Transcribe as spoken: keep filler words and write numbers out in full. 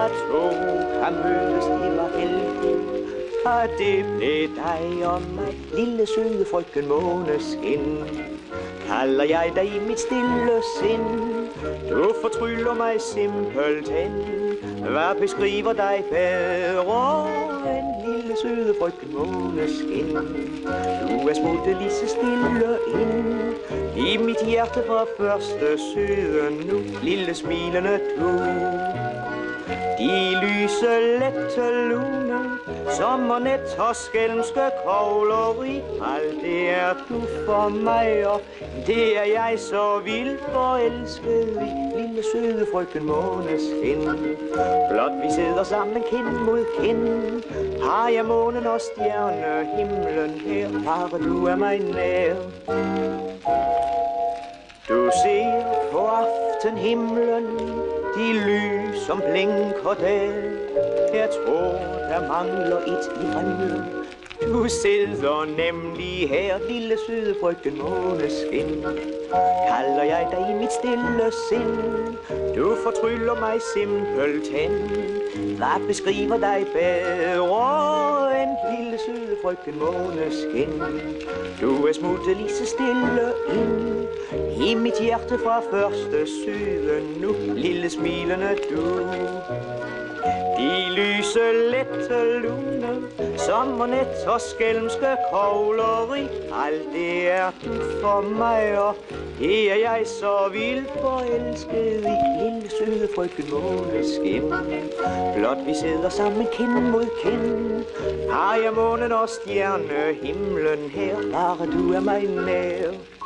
der to kan mødes, de var heldige. Og det blev dig og mig, lille søde frøken Måneskin. Kalder jeg dig i mit stille sind, du fortryller mig simpelthen. Hvad beskriver dig bedre end lille søde frøken Måneskin? Du er smuttet lige så stille ind i mit hjerte fra første syden nu, lille smilende du. De lyse lette lune, sommernet og skælmske kogleri. Alt det er du for mig, og det er jeg så vildt forelsket i, lille søde frøken Måneskin. Blot vi sidder sammen kind mod kind, har jeg månen og stjerne himlen her, bare du er mig nær. Du ser på aftenhimlen de lys som blinker der. Jeg tror der mangler et i himlen. Du sidder nemlig her, lille søde frøken Måneskin. Kalder jeg dig i mit stille sind, du fortryller mig simpelthen. Hvad beskriver dig bedre end lille søde frøken Måneskin? Du er smuttet lige så stille ind i mit hjerte fra første syden nu, lille smilende du. De lyse lette lune, sommernet og skælmske kogleri. Alt det er du for mig, og det er jeg så vildt forelsket i, lille søde frøken Måneskin. Blot vi sidder sammen kind mod kind, har jeg månen og stjerne himlen her, bare du er mig nær.